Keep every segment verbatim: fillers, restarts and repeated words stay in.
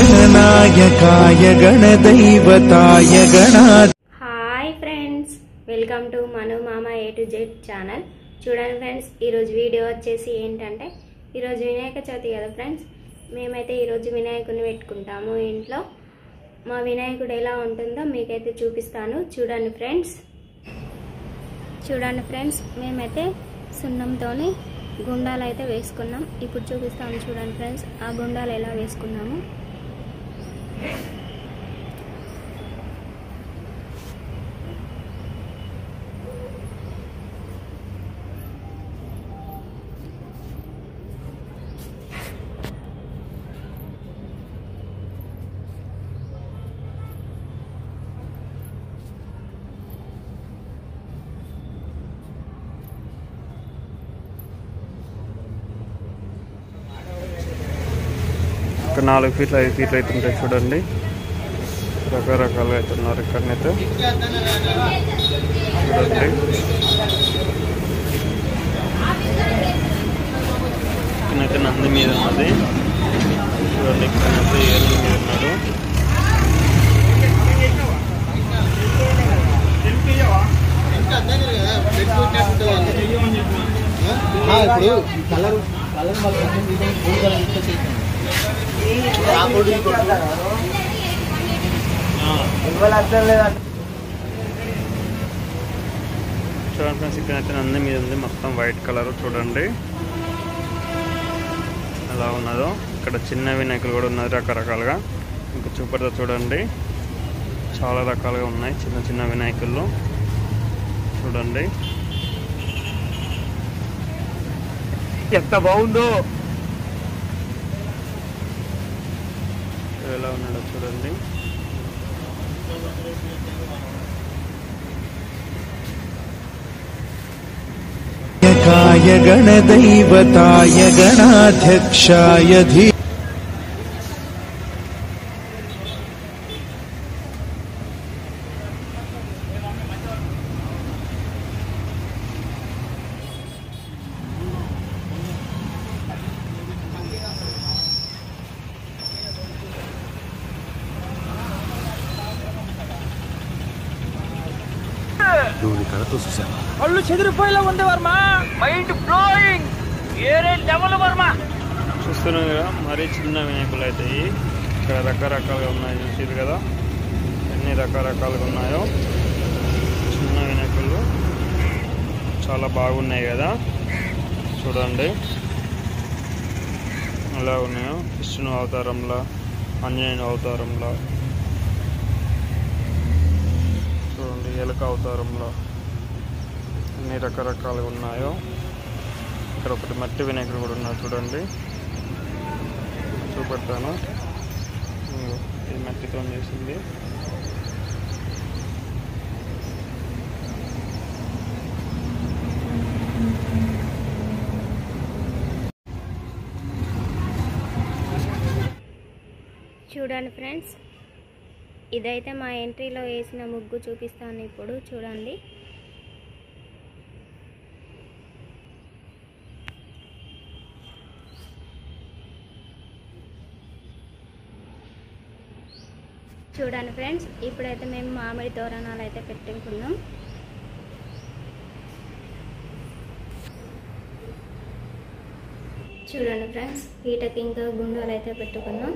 गणनायकाय गणदैवताय गणा। Hi friends, welcome to Manu Mama A to Z channel. చూడండి ఫ్రెండ్స్, ఈ రోజు వీడియో వచ్చేసి ఏంటంటే ఈ రోజు వినాయక చవితి కదా ఫ్రెండ్స్। మేమైతే ఈ రోజు వినాయకుని పెట్టుకుంటాము ఇంట్లో। మా వినాయకుడు ఎలా ఉంటుందో మీకైతే చూపిస్తాను, చూడండి ఫ్రెండ్స్। చూడండి ఫ్రెండ్స్, మేమైతే సున్నంతోని గుండాలు అయితే వేసుకున్నాం। ఇప్పుడు చూపిస్తాను చూడండి ఫ్రెండ్స్, ఆ గుండాలు ఎలా వేసుకున్నాము। నాలుగు ఫీట్లు ఐదు ఫీట్లు అయితే ఉంటాయి చూడండి, రకరకాలుగా అయితే ఉన్నారు ఇక్కడనైతే చూడండి। ఇక్కడైతే నంది మీద ఉన్నది చూడండి, ఇక్కడైతే ఏనుగు మీద ఉన్నారు। చూడండి ఫ్రెండ్స్, ఇక్కడైతే నంది మీద ఉంది మొత్తం వైట్ కలర్ చూడండి ఎలా ఉన్నదో। ఇక్కడ చిన్న వినాయకులు కూడా ఉన్నారు రకరకాలుగా, ఇంకా చూపడతా చూడండి, చాలా రకాలుగా ఉన్నాయి చిన్న చిన్న వినాయకులు చూడండి ఎంత బాగుందో, ఎలా ఉన్నాడో చూడండి। गणदैवताय गणाध्यक्षाय धी। అల్లు చెదిరిపోయేలా ఉంది వర్మ, మైండ్ బ్లోయింగ్, ఏరే లెవెల్ వర్మ। చూస్తున్నాం కదా, మరీ చిన్న వినాయకులు అయితే ఇక్కడ రకరకాలుగా ఉన్నాయి, చూసారు కదా ఎన్ని రకరకాలుగా ఉన్నాయో చిన్న వినాయకులు, చాలా బాగున్నాయి కదా చూడండి ఎలా ఉన్నాయో। విష్ణు అవతారంలో, ఆంజనేయుని అవతారంలో చూడండి, ఎలుక అవతారంలో అన్ని రకరకాలుగా ఉన్నాయో। ఇక్కడ ఒకటి మట్టి వినాయకుడు కూడా ఉన్నారు చూడండి, చూపెడతాను, ఇది మట్టితో చేసింది। చూడండి ఫ్రెండ్స్, ఇదైతే మా ఎంట్రీలో వేసిన ముగ్గు చూపిస్తాను ఇప్పుడు చూడండి। చూడండి ఫ్రెండ్స్, ఇప్పుడైతే మేము మామిడి తోరణాలు అయితే పెట్టుకున్నాం। చూడండి ఫ్రెండ్స్, వీటికి ఇంకా గుండాలు అయితే పెట్టుకున్నాం।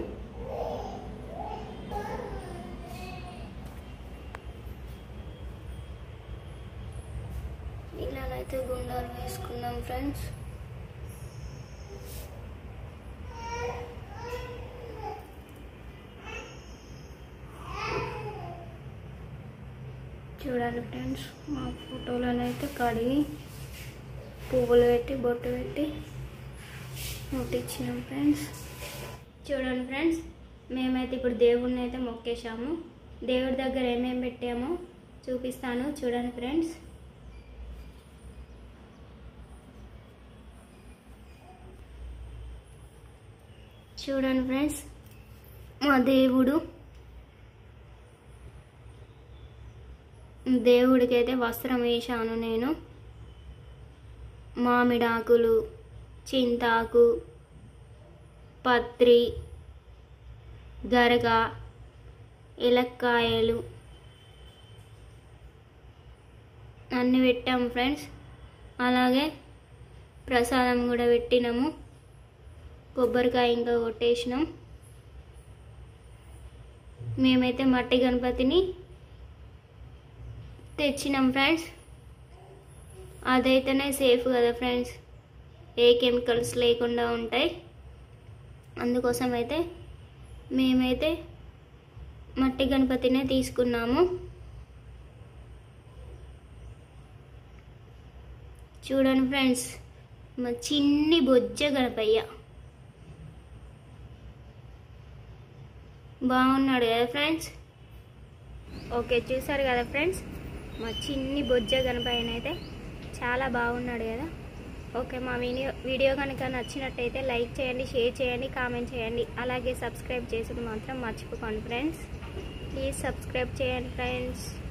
ఇలానైతే గుండాలు వేసుకున్నాం ఫ్రెండ్స్। చూడండి ఫ్రెండ్స్, మా ఫోటోలను అయితే కడిగి పువ్వులు పెట్టి బొట్టు పెట్టి ముట్టించినాం ఫ్రెండ్స్। చూడండి ఫ్రెండ్స్, మేమైతే ఇప్పుడు దేవుడిని అయితే మొక్కేసాము। దేవుడి దగ్గర ఏమేమి పెట్టామో చూపిస్తాను చూడండి ఫ్రెండ్స్। చూడండి ఫ్రెండ్స్, మా దేవుడు దేవుడికి అయితే వస్త్రం వేశాను నేను। మామిడాకులు, చింతాకు, పత్రి, గరగ, ఎలక్కాయలు అన్నీ పెట్టాము ఫ్రెండ్స్. అలాగే ప్రసాదం కూడా పెట్టినాము. కొబ్బరికాయ ఇంకా కొట్టేసినాం. మేమైతే మట్టి గణపతిని తెచ్చినాం ఫ్రెండ్స్. అదైతేనే సేఫ్ కదా ఫ్రెండ్స్, ఏ కెమికల్స్ లేకుండా ఉంటాయి. అందుకోసం అయితే మేమైతే మట్టి గణపతినే తీసుకున్నాము. చూడండి ఫ్రెండ్స్, మా చిన్ని బొజ్జ గణపయ్య బాగున్నాడు కదా ఫ్రెండ్స్. ఓకే, చూసారు కదా ఫ్రెండ్స్, మా చిన్ని బొజ్జ గణపయ్యన అయితే చాలా బాగున్నాడు కదా. ఓకే, మా వీడియో వీడియో కనుక నచ్చినట్టయితే లైక్ చేయండి, షేర్ చేయండి, కామెంట్ చేయండి. అలాగే సబ్స్క్రైబ్ చేసుకుని మాత్రం మర్చిపోకండి ఫ్రెండ్స్. ప్లీజ్ సబ్స్క్రైబ్ చేయండి ఫ్రెండ్స్.